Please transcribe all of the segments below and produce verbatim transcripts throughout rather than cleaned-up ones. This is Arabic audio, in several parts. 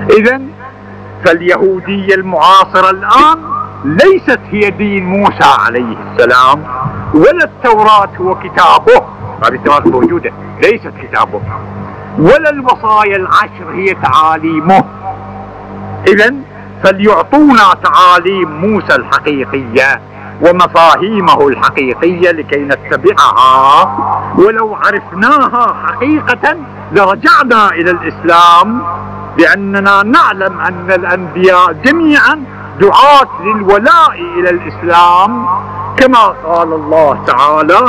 إذا فاليهودية المعاصرة الآن ليست هي دين موسى عليه السلام، ولا التوراة هو كتابه، هذه التوراة موجودة ليست كتابه، ولا الوصايا العشر هي تعاليمه. إذا فليعطونا تعاليم موسى الحقيقية ومفاهيمه الحقيقية لكي نتبعها، ولو عرفناها حقيقة لرجعنا إلى الإسلام، لأننا نعلم أن الأنبياء جميعا دعاة للولاء إلى الإسلام، كما قال الله تعالى: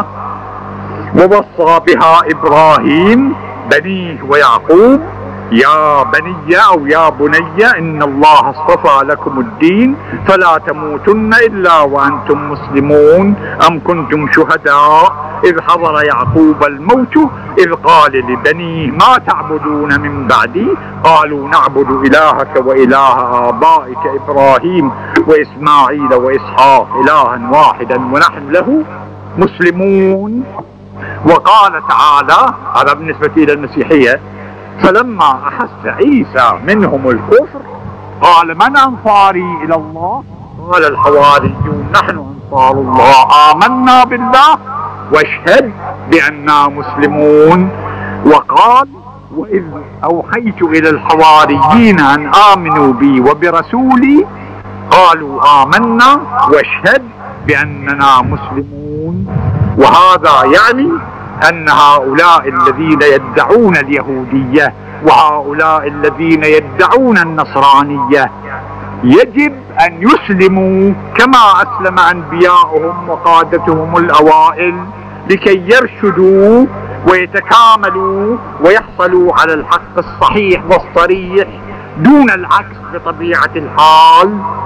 ووصى بها إبراهيم بنيه ويعقوب يا بني أو يا بني إن الله اصطفى لكم الدين فلا تموتن إلا وأنتم مسلمون أم كنتم شهداء إذ حضر يعقوب الموت إذ قال لبنيه ما تعبدون من بعدي قالوا نعبد إلهك وإله آبائك إبراهيم وإسماعيل وإسحاق إلها واحدا ونحن له مسلمون. وقال تعالى، هذا بالنسبة إلى المسيحية: فلما أحس عيسى منهم الكفر قال من أنصاري إلى الله؟ قال الحواريون نحن أنصار الله آمنا بالله واشهد بأننا مسلمون. وقال: وإذ أوحيت إلى الحواريين أن آمنوا بي وبرسولي قالوا آمنا واشهد بأننا مسلمون. وهذا يعني أن هؤلاء الذين يدعون اليهودية وهؤلاء الذين يدعون النصرانية يجب أن يسلموا كما أسلم أنبياؤهم وقادتهم الأوائل، لكي يرشدوا ويتكاملوا ويحصلوا على الحق الصحيح والصريح دون العكس بطبيعة الحال.